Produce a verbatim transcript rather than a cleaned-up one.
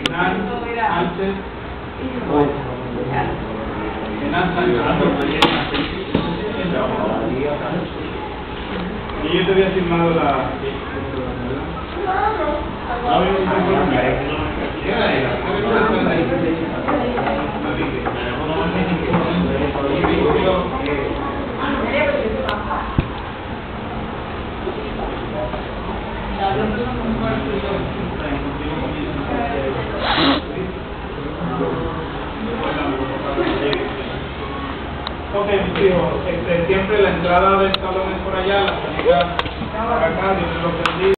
Final, antes, y yo te había firmado la... Ok, mis hijos, este, siempre la entrada del salón es por allá, la salida por acá, Dios los bendiga.